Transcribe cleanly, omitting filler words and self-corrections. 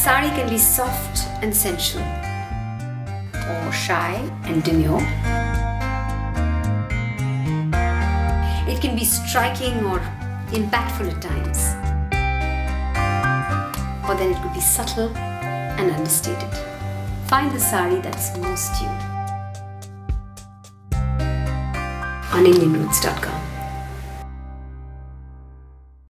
Sari can be soft and sensual, or shy and demure. It can be striking or impactful at times, or then it could be subtle and understated. Find the sari that's most you on Indianroots.com.